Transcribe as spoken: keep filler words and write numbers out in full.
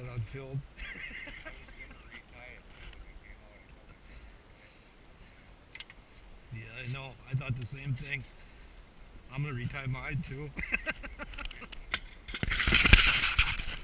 that on film. Yeah, I know. I thought the same thing. I'm gonna retie mine too.